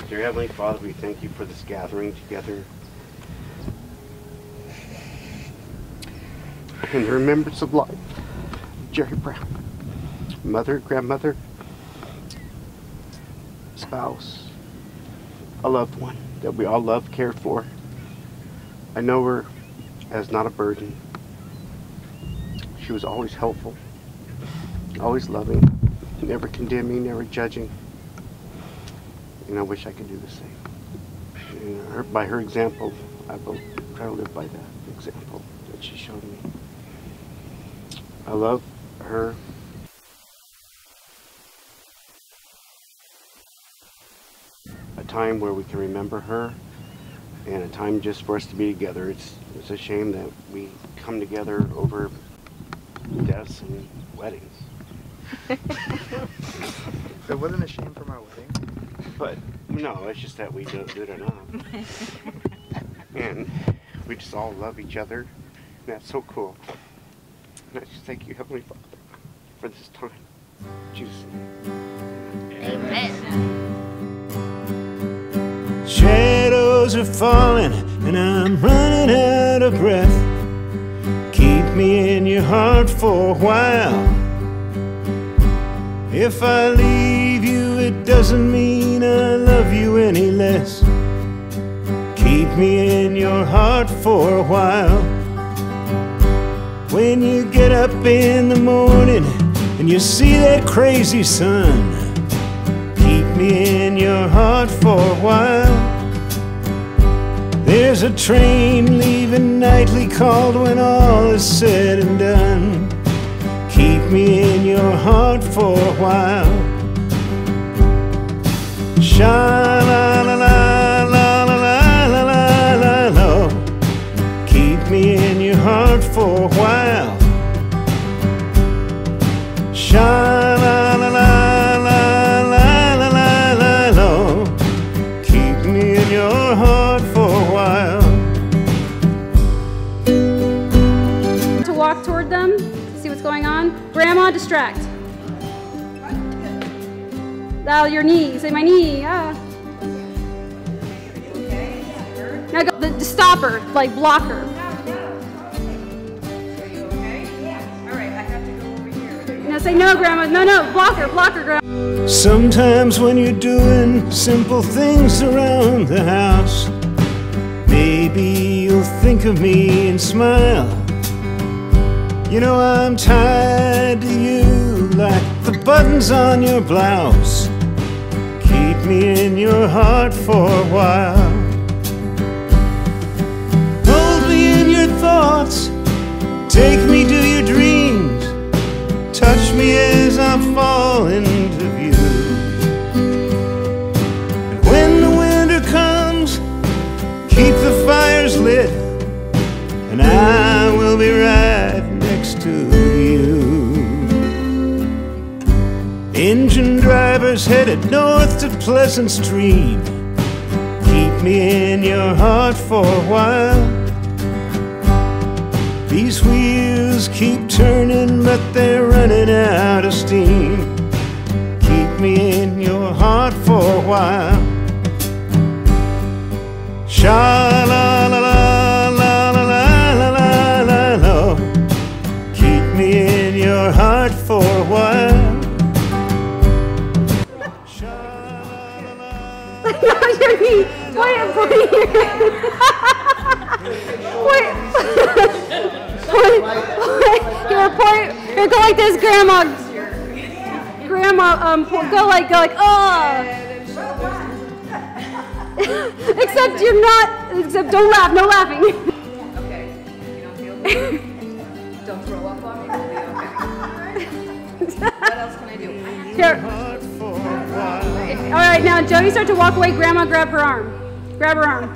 Dear Heavenly Father, we thank you for this gathering together in the remembrance of life. Geri Brown, mother, grandmother, spouse, a loved one that we all love, cared for. I know her as not a burden. She was always helpful, always loving, never condemning, never judging. And I wish I could do the same. And by her example, I will try to live by that example that she showed me. I love her. A time where we can remember her, and a time just for us to be together. It's a shame that we come together over deaths and weddings. It wasn't a shame from our wedding. But no, it's just that we do it enough. And we just all love each other. And that's so cool. And I just thank you, Heavenly Father, for this time. In Jesus' name. Amen. Shadows are falling and I'm running out of breath. Keep me in your heart for a while. If I leave you, it doesn't mean I love you any less. Keep me in your heart for a while. When you get up in the morning and you see that crazy sun, keep me in your heart for a while. There's a train leaving nightly called when all is said and done. Keep me in your heart for a while. Sha-la-la-la-la-la-la-la-la. Keep me in your heart for a while. Sha-la-la-la-la-la-la-la. Keep me in your heart for a while. To walk toward them, see what's going on. Grandma, distract. Now your knee. Say my knee. Ah. Now go. The stop her, like block her. Now say no, Grandma. No, no. Block her, Grandma. Sometimes when you're doing simple things around the house, maybe you'll think of me and smile. You know I'm tied to you like the buttons on your blouse. Keep me in your heart for a while. Hold me in your thoughts, take me to your dreams, touch me as I fall into view. And when the winter comes, keep the fires lit, and I will be right next to you. Engine drivers headed north to Pleasant Street. Keep me in your heart for a while. These wheels keep turning, but they're running out of steam. Keep me in your heart for a while. Sha-la-la-la-la-la-la-la-la. Keep me in your heart for a while. Your knee. Point here. Here, point. Here, go like this, Grandma. Grandma, go like, oh. Except you're not. Except don't laugh. No laughing. Okay. You don't feel good? Don't throw up on me. We'll be okay. What else can I do? Here. All right, now Jody, start to walk away. Grandma, grab her arm. Grab her arm.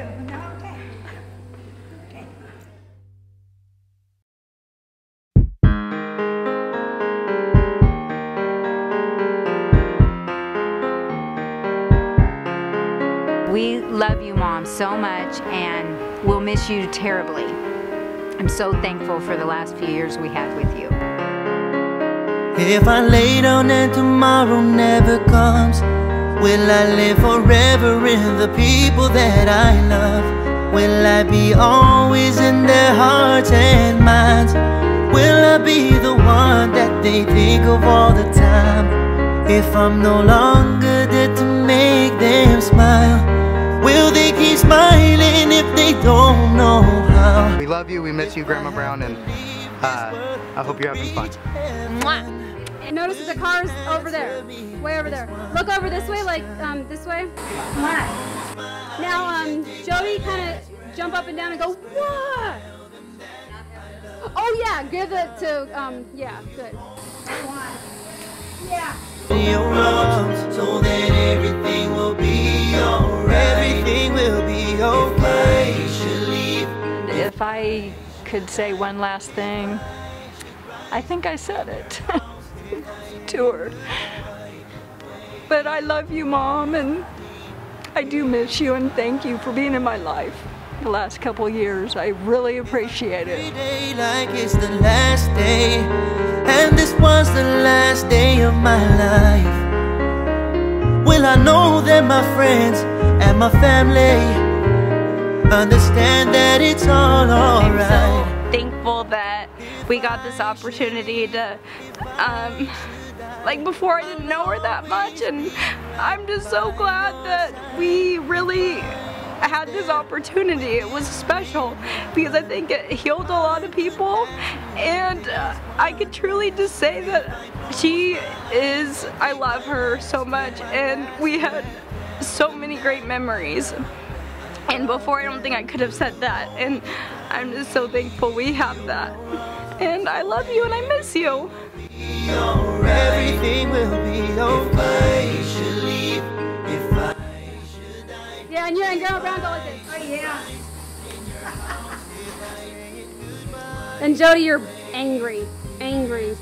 We love you, Mom, so much, and we'll miss you terribly. I'm so thankful for the last few years we had with you. If I lay down and tomorrow never comes, Will I live forever in the people that I love? Will I be always in their hearts and minds? Will I be the one that they think of all the time? If I'm no longer there to make them smile, will they keep smiling if they don't know how? We love you, we miss you, Grandma Brown, and I hope you're having fun. Mwah. Notice that the car's over there, way over there. Look over this way, like this way. Now, Jody, kind of jump up and down and go, what? Oh yeah, give it to, yeah, good. Yeah. Your arms, so that everything will be alright. Everything will be okay. If I should leave. If I could say one last thing, I think I said it to her. But I love you, Mom, and I do miss you, and thank you for being in my life the last couple years. I really appreciate it. Every day like it's the last day, and this was the last day of my life. Will I know that my friends and my family understand that it's all alright? I'm so thankful that we got this opportunity to, like before I didn't know her that much, and I'm just so glad that we really had this opportunity. It was special because I think it healed a lot of people, and I could truly just say that she is, I love her so much, and we had so many great memories. And before, I don't think I could have said that, and I'm just so thankful we have that. And I love you and I miss you. Everything will be okay. If I should leave, if I should die. Yeah, and Grandma Brown go like this. Oh yeah. And Jody, you're angry. Angry.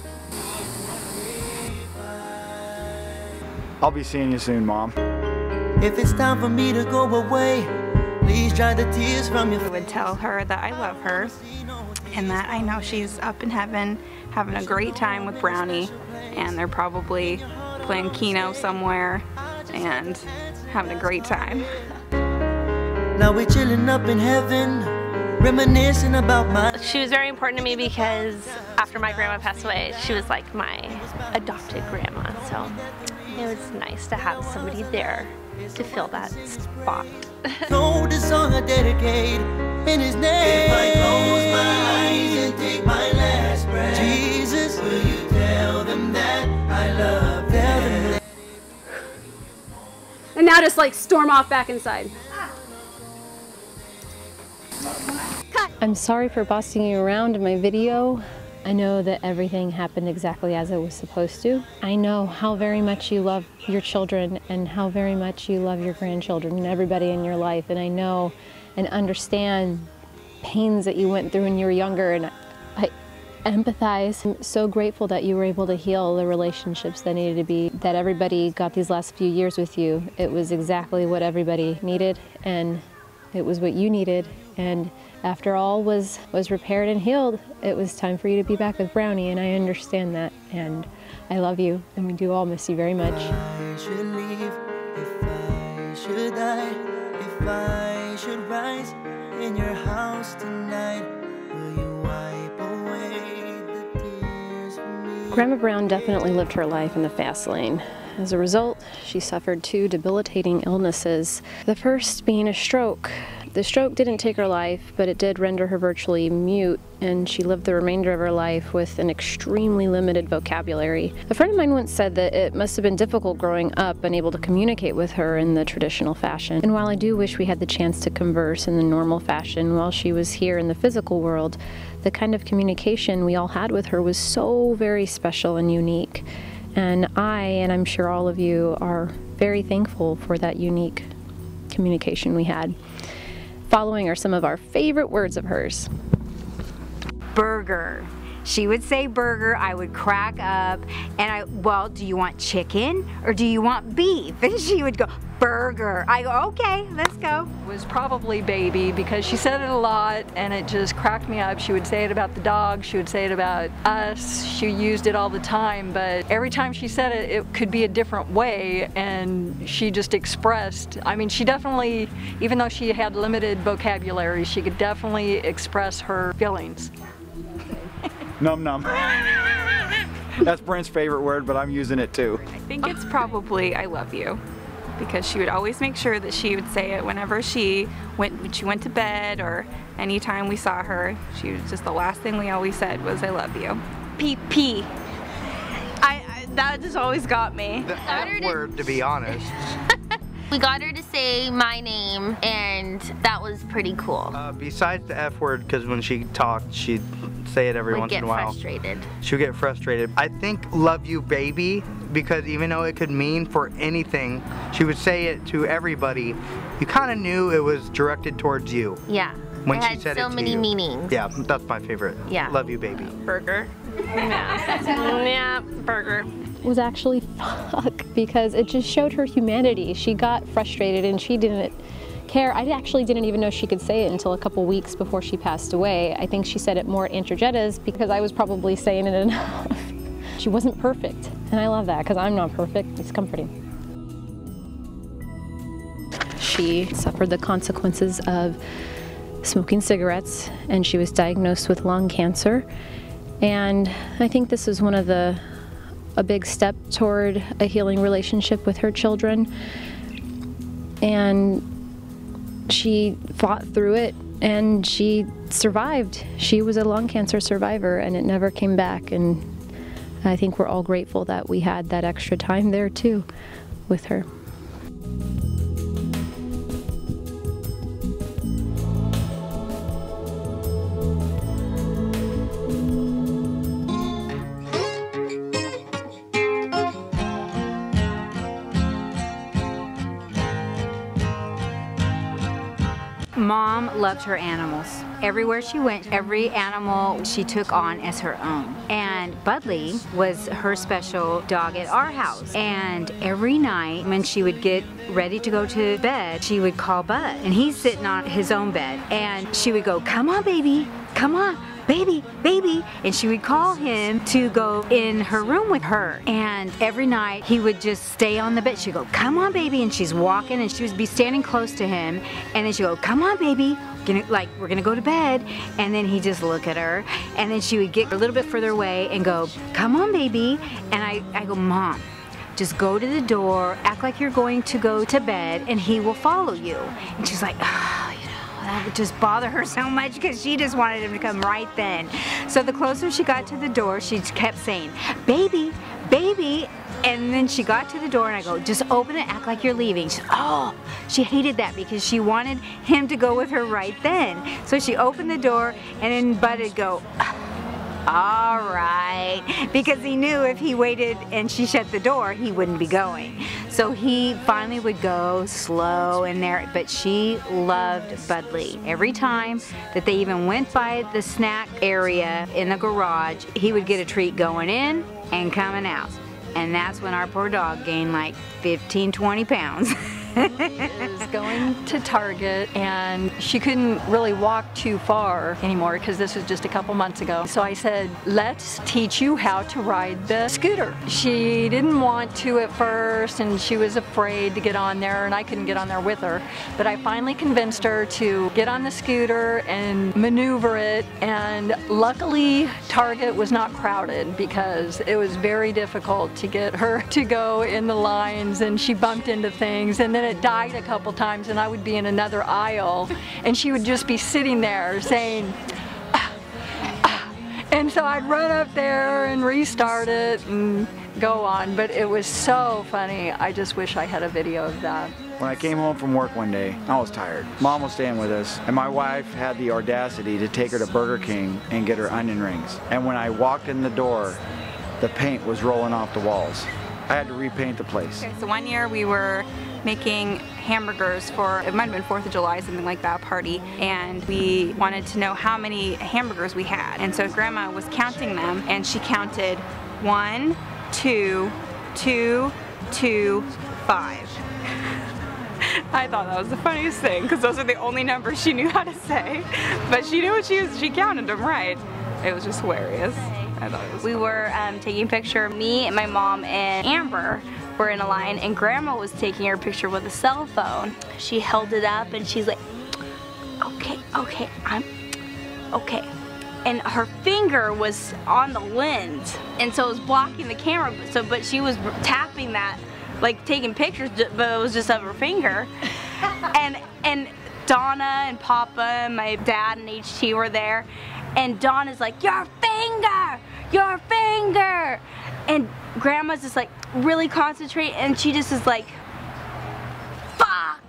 I'll be seeing you soon, Mom. If it's time for me to go away, please dry the tears from your face. I would tell her that I love her and that I know she's up in heaven having a great time with Brownie, and they're probably playing Keno somewhere and having a great time. Now we're chilling up in heaven, reminiscing about my... She was very important to me because after my grandma passed away, she was like my adopted grandma, so it was nice to have somebody there to fill that spot. So this song I dedicate in his name. If I close my eyes and take my last breath, Jesus, will you tell them that I love them? And now just like storm off back inside. Cut. I'm sorry for bossing you around in my video. I know that everything happened exactly as it was supposed to. I know how very much you love your children and how very much you love your grandchildren and everybody in your life. And I know and understand pains that you went through when you were younger, and I empathize. I'm so grateful that you were able to heal the relationships that needed to be, that everybody got these last few years with you. It was exactly what everybody needed, and it was what you needed. And after all was repaired and healed, it was time for you to be back with Brownie, and I understand that, and I love you, and we do all miss you very much. If I should leave, if I should die, if I should rise in your house tonight, will you wipe away the tears from me? Grandma Brown definitely lived her life in the fast lane. As a result, she suffered 2 debilitating illnesses, the first being a stroke. The stroke didn't take her life, but it did render her virtually mute, and she lived the remainder of her life with an extremely limited vocabulary. A friend of mine once said that it must have been difficult growing up, unable to communicate with her in the traditional fashion. And while I do wish we had the chance to converse in the normal fashion while she was here in the physical world, the kind of communication we all had with her was so very special and unique. And I'm sure all of you, are very thankful for that unique communication we had. Following are some of our favorite words of hers. Burger. she would say burger, I would crack up, and well, do you want chicken or do you want beef? And she would go, burger. I go, okay, let's go. It was probably baby because she said it a lot and it just cracked me up. She would say it about the dog, she would say it about us, she used it all the time, but every time she said it, it could be a different way, and she just expressed, I mean, she definitely, even though she had limited vocabulary, she could definitely express her feelings. Num num. That's Brent's favorite word, but I'm using it too. I think it's probably I love you, because she would always make sure that she would say it whenever she went to bed, or anytime we saw her. She was just, the last thing we always said was I love you. PP. That just always got me. The F word, to be honest. We got her to say my name, and that was pretty cool. Besides the F word, because when she talked, she'd say it every once in a while. Frustrated. She'll get frustrated. I think love you baby, because even though it could mean for anything, she would say it to everybody. You kind of knew it was directed towards you. Yeah. When it she had said so it to many you. meanings. Yeah, that's my favorite. Yeah. Love you baby. Burger. Yeah, burger. Was actually fuck, because it just showed her humanity. She got frustrated and she didn't care. I actually didn't even know she could say it until a couple weeks before she passed away. I think she said it more at Androgetta's because I was probably saying it enough. She wasn't perfect, and I love that because I'm not perfect. It's comforting. She suffered the consequences of smoking cigarettes, and she was diagnosed with lung cancer. And I think this is one of a big step toward a healing relationship with her children. And she fought through it and she survived. She was a lung cancer survivor and it never came back. And I think we're all grateful that we had that extra time there too with her. Mom loved her animals. Everywhere she went, every animal she took on as her own. And Budley was her special dog at our house. And every night when she would get ready to go to bed, she would call Bud. And he's sitting on his own bed. And she would go, come on, baby, come on. Baby, baby, and she would call him to go in her room with her. And every night he would just stay on the bed. She'd go, come on, baby, and she's walking and she would be standing close to him. And then she'd go, come on, baby, we're gonna go to bed. And then he'd just look at her. And then she would get a little bit further away and go, come on, baby. And I go, Mom, just go to the door, act like you're going to go to bed, and he will follow you. And she's like, oh, you know, that would just bother her so much because she just wanted him to come right then. So the closer she got to the door, she kept saying, baby, baby. And then she got to the door and I go, just open it, act like you're leaving. She said, oh, she hated that because she wanted him to go with her right then. So she opened the door and then Bud would go, all right, because he knew if he waited and she shut the door, he wouldn't be going. So he finally would go slow in there, but she loved Budley. Every time that they even went by the snack area in the garage, he would get a treat going in and coming out. And that's when our poor dog gained like 15, 20 pounds. Is going to Target and she couldn't really walk too far anymore because this was just a couple months ago. So I said, let's teach you how to ride the scooter. She didn't want to at first and she was afraid to get on there and I couldn't get on there with her. But I finally convinced her to get on the scooter and maneuver it, and luckily Target was not crowded because it was very difficult to get her to go in the lines and she bumped into things, and then it died a couple times and I would be in another aisle and she would just be sitting there saying, ah, ah. And so I'd run up there and restart it and go on, but it was so funny. I just wish I had a video of that. When I came home from work one day, I was tired. Mom was staying with us, and my wife had the audacity to take her to Burger King and get her onion rings. And when I walked in the door, the paint was rolling off the walls. I had to repaint the place. Okay, so one year we were making hamburgers for, it might have been 4th of July, something like that, party, and we wanted to know how many hamburgers we had. And so Grandma was counting them, and she counted 1, 2, 2, 2, 5. I thought that was the funniest thing, because those are the only numbers she knew how to say. But she knew what she counted them right. It was just hilarious. I thought it was. We were taking a picture. Me and my mom and Amber were in a line, and Grandma was taking her picture with a cell phone. She held it up, and she's like, okay, okay. And her finger was on the lens, and so it was blocking the camera. But she was tapping that, like taking pictures, but it was just of her finger. and Donna and Papa and my dad and HT were there, and Donna's like, your finger, your finger. And Grandma's just like really concentrate, and she just is like, fuck.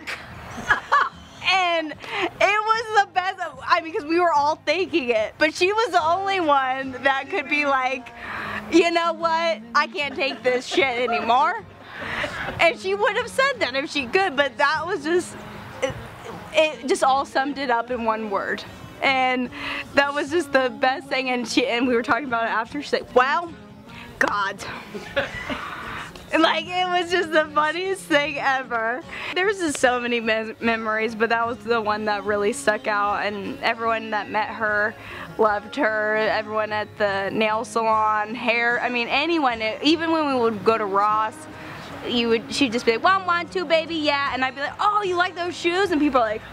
And it was the best, I mean, because we were all thinking it, but she was the only one that could be like, you know what, I can't take this shit anymore. And she would have said that if she could, but that was just, it just all summed it up in one word. And that was just the best thing, and we were talking about it after. She's like, wow, God. Like, it was just the funniest thing ever. There was just so many memories, but that was the one that really stuck out, and everyone that met her loved her. Everyone at the nail salon, hair, I mean, anyone, even when we would go to Ross, she'd just be like, 1, 1, 2, baby, yeah, and I'd be like, oh, you like those shoes? And people are like,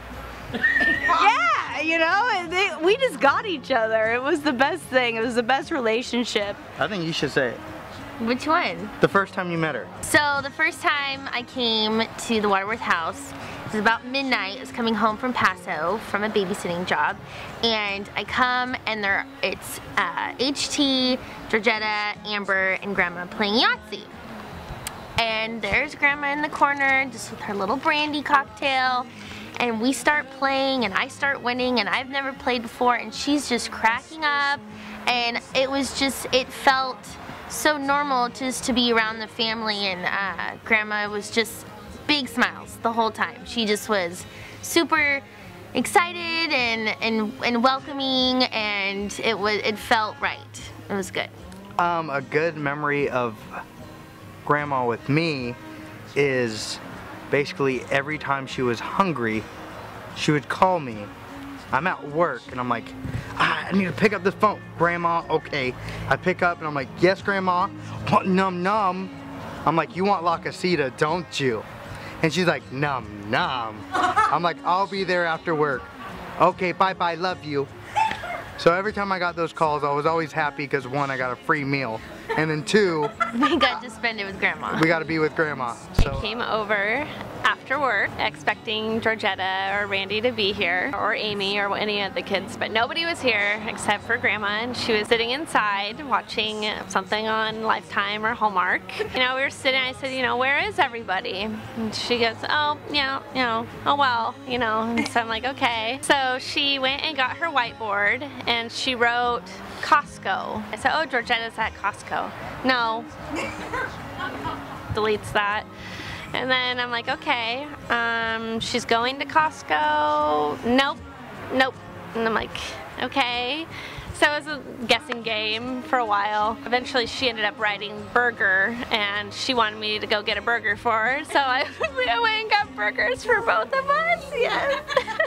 yeah, you know, we just got each other. It was the best thing. It was the best relationship. I think you should say it. Which one? The first time you met her. So the first time I came to the Waterworth house, it was about midnight. I was coming home from Paso from a babysitting job, and I come and it's HT, Georgetta, Amber, and Grandma playing Yahtzee. And there's Grandma in the corner just with her little brandy cocktail, and we start playing and I start winning, and I've never played before, and she's just cracking up, and it was just, it felt so normal just to be around the family, and Grandma was just big smiles the whole time. She just was super excited and welcoming, and it felt right. It was good. A good memory of Grandma with me is basically every time she was hungry, she would call me. I'm at work and I'm like, I need to pick up this phone. Grandma, okay. I pick up and I'm like, yes, Grandma. What, num num? I'm like, you want La Casita, don't you? And she's like, num num. I'm like, I'll be there after work. Okay, bye bye, love you. So every time I got those calls, I was always happy because 1, I got a free meal, and then 2, we got to spend it with Grandma. We got to be with Grandma. So I came over after work expecting Georgetta or Randy to be here, or Amy or any of the kids, but nobody was here except for Grandma, and she was sitting inside watching something on Lifetime or Hallmark. You know, we were sitting, I said, you know, where is everybody? And she goes, oh, oh well, you know, and so I'm like, okay. So she went and got her whiteboard and she wrote Costco. I said, oh, Georgetta's at Costco. No. Deletes that. And then I'm like, okay, she's going to Costco. Nope, nope. And I'm like, okay. So it was a guessing game for a while. Eventually she ended up writing burger, and she wanted me to go get a burger for her. So I went and got burgers for both of us, yes.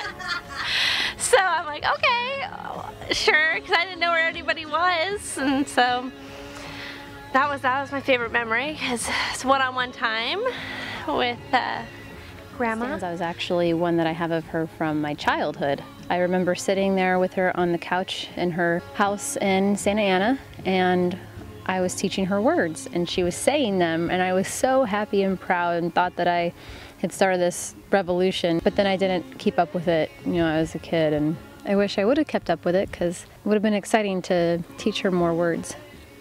So I'm like, okay, sure, because I didn't know where anybody was. And so that was my favorite memory, because it's one-on-one time with Grandma. That was actually one that I have of her from my childhood. I remember sitting there with her on the couch in her house in Santa Ana, and I was teaching her words, and she was saying them, and I was so happy and proud and thought that I had started this revolution, but then I didn't keep up with it, you know, as a kid, and I wish I would have kept up with it, because it would have been exciting to teach her more words.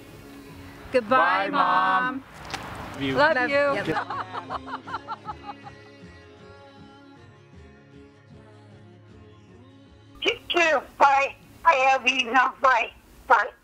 Goodbye, Mom. Love you. Yep. Bye. I love you. No, bye. Bye.